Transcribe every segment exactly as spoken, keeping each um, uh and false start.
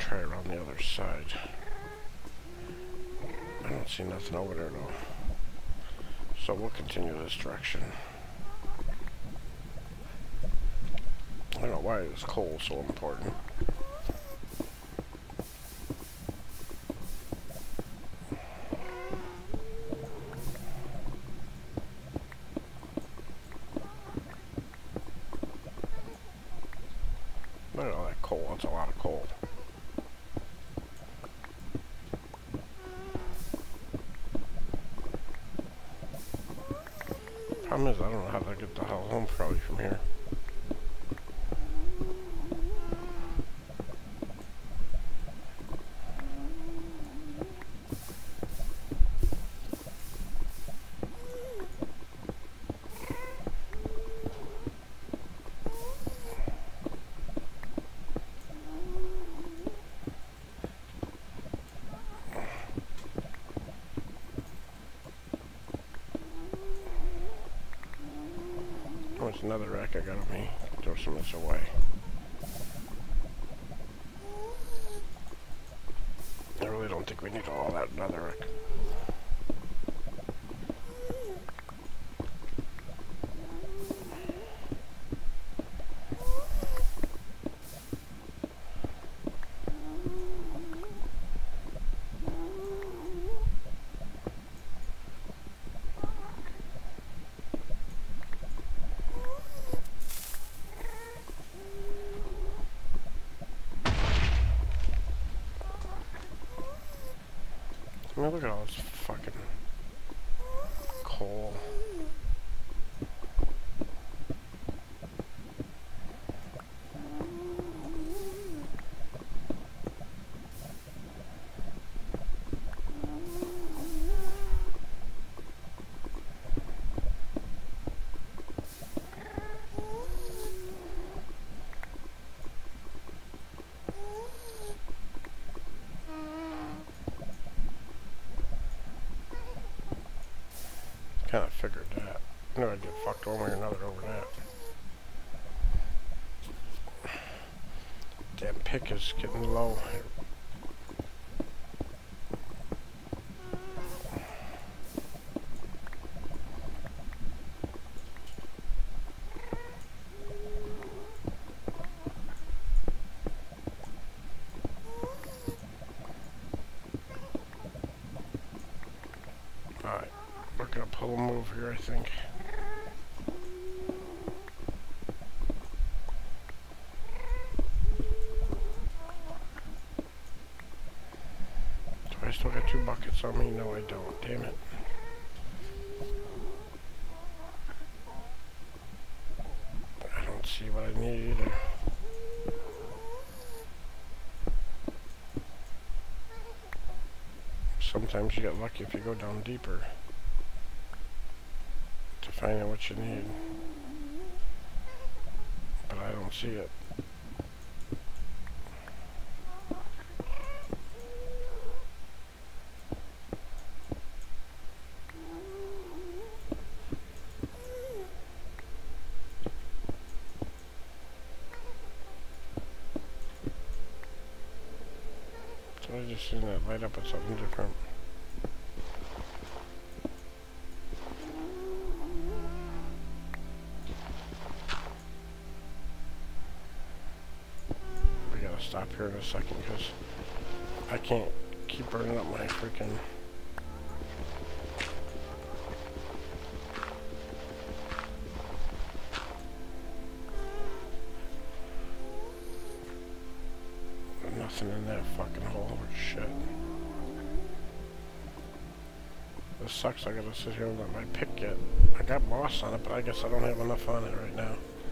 try around the other side. I don't see nothing over there though. So we'll continue this direction. I don't know why is coal so important. Look at all that coal, that's a lot of coal. Problem is, I don't know how to get the hell home probably from here. There's another rack I got on me. Throw some of this away. I really don't think we need all that nether rack. I mean, look at all this fucking coal. Kind of figured that. I knew I'd get fucked one way or another over that. Damn pick is getting low here. Alright. We're gonna pull a move here, I think. Do I still got two buckets on me? No, I don't. Damn it. I don't see what I need either. Sometimes you get lucky if you go down deeper to find out what you need, but I don't see it. So I just seen that light up at something different. Stop here in a second because I can't keep burning up my freaking nothing in that fucking hole or shit. This sucks. I gotta sit here and let my pick get. I got moss on it, but I guess I don't have enough on it right now.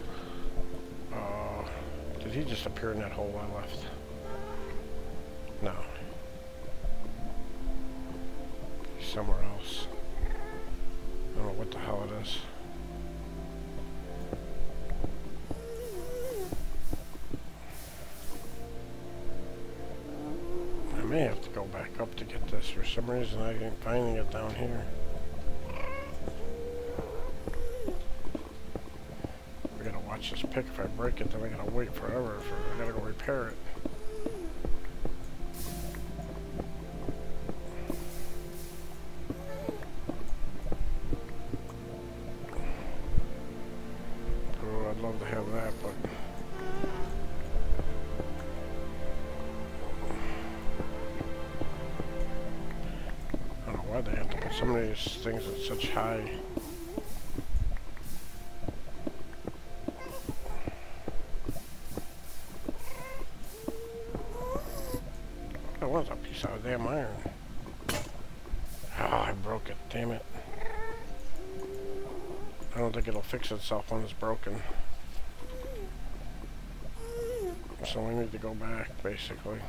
Did he just appear in that hole I left? No. He's somewhere else. I don't know what the hell it is. I may have to go back up to get this. For some reason I ain't finding it down here. Watch this pick. If I break it, then I gotta wait forever. For I gotta go repair it. why they have to put some of these things at such high. That was a piece of damn iron. Ah, I broke it, damn it. I don't think it'll fix itself when it's broken. So we need to go back, basically.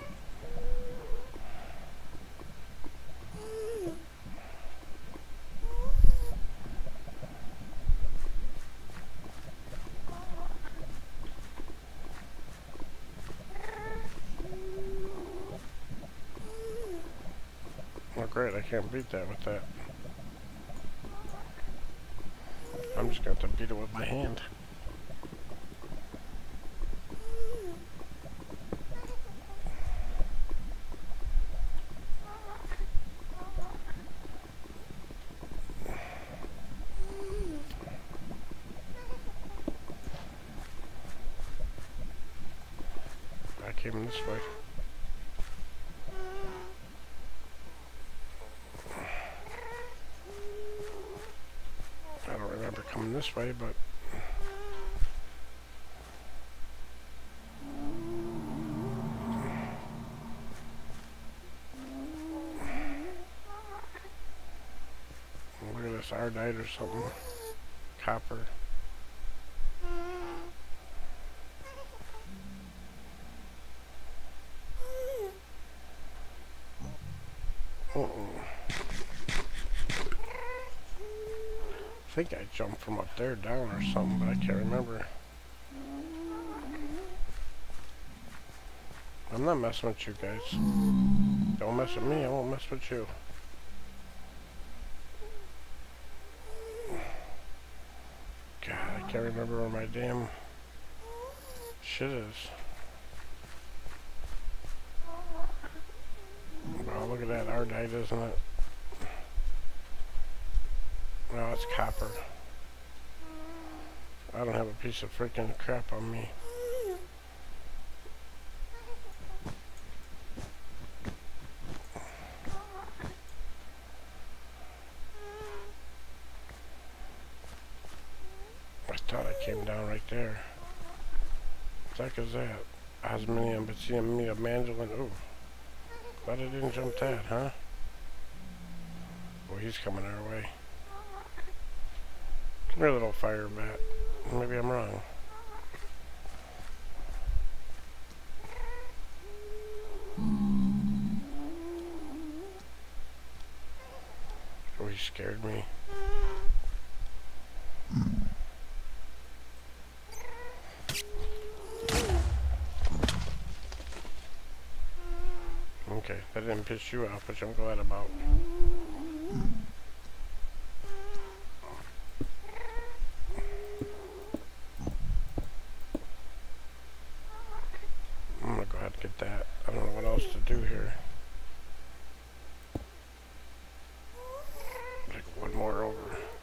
Oh great, I can't beat that with that. I'm just going to have to beat it with my hand. I came this way. I don't remember coming this way, but look at this ardite or something. Copper. Uh-oh. I think I jumped from up there down or something, but I can't remember. I'm not messing with you guys. Don't mess with me, I won't mess with you. God, I can't remember where my damn shit is. Oh, look at that ardite, isn't it? No, it's copper. I don't have a piece of freaking crap on me. I thought I came down right there. What the heck is that? Osminium, Batium, Mandolin. Ooh. Glad I didn't jump that, huh? Oh, he's coming our way. Come here, little fire bat. Maybe I'm wrong. Oh, he scared me. Okay, that didn't piss you off, which I'm glad about. I'm gonna go ahead and get that. I don't know what else to do here. Like one more over.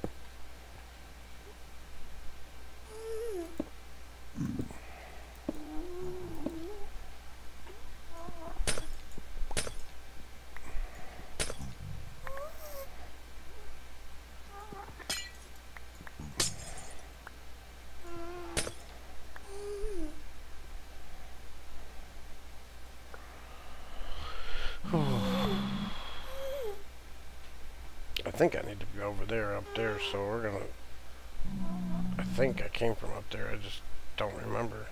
I think I need to be over there, up there, so we're gonna... I think I came from up there, I just don't remember.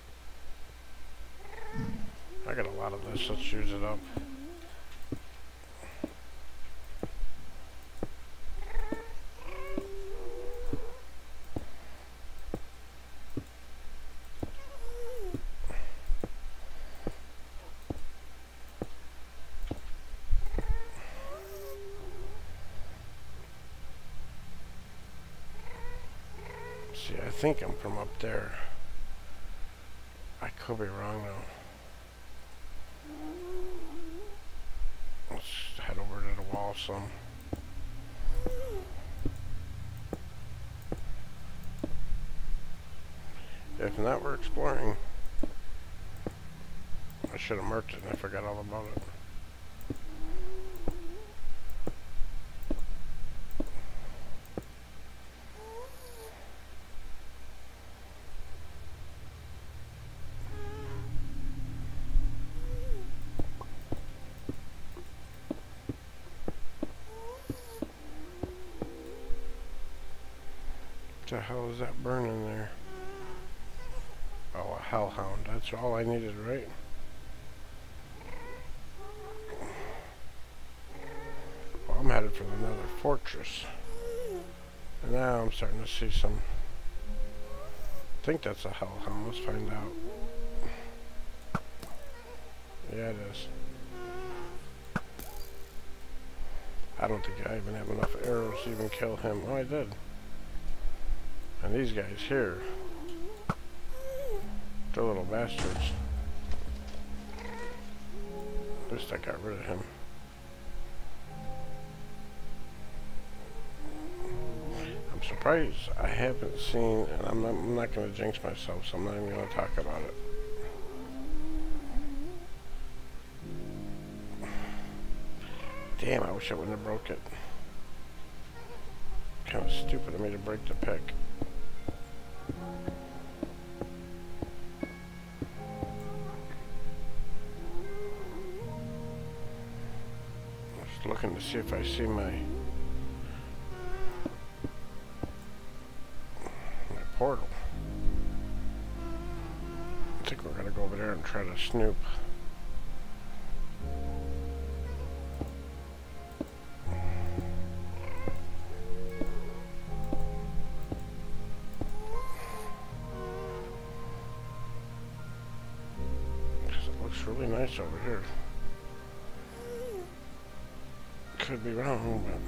I got a lot of this, let's use it up. See, I think I'm from up there. I could be wrong though. Let's head over to the wall some. If not, we're exploring. I should have marked it and I forgot all about it. The hell is that burning there? Oh, a hellhound. That's all I needed, right? Well, I'm headed for another fortress. And now I'm starting to see some... I think that's a hellhound. Let's find out. Yeah, it is. I don't think I even have enough arrows to even kill him. Oh, I did. And these guys here, they're little bastards. At least I got rid of him. I'm surprised I haven't seen, and I'm not, I'm not going to jinx myself, so I'm not even going to talk about it. Damn, I wish I wouldn't have broke it. Kind of stupid of me to break the pick. Just looking to see if I see my my portal. I think we're gonna go over there and try to snoop. Really nice over here. Could be wrong, but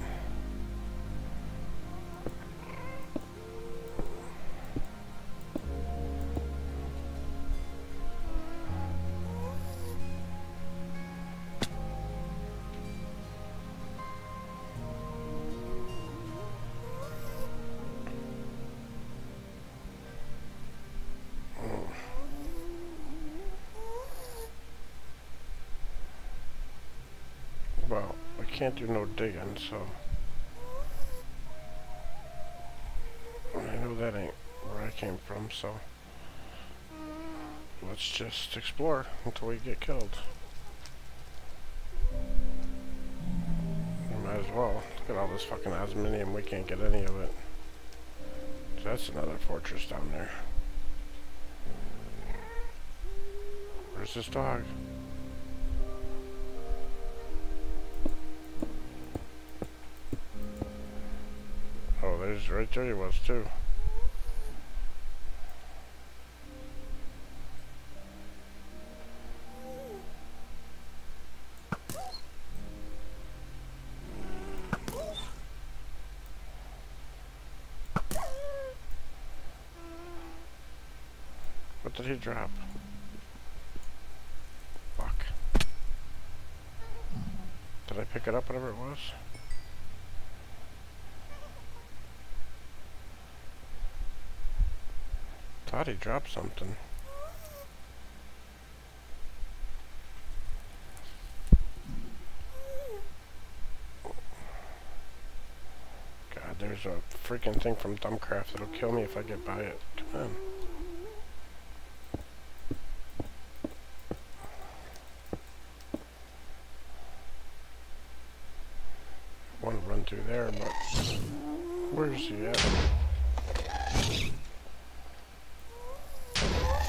well, I can't do no digging, so I know that ain't where I came from, so let's just explore until we get killed. We might as well. Look at all this fucking osminium, we can't get any of it. So that's another fortress down there. Where's this dog? Oh, there's right there he was too. What did he drop? Fuck. Did I pick it up, whatever it was? Thought he dropped something. God, there's a freaking thing from Dumbcraft that'll kill me if I get by it. Come on. I want to run through there, but where's he at?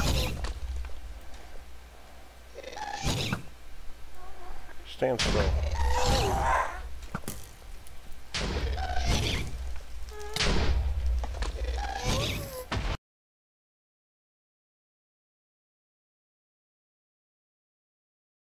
Stand still.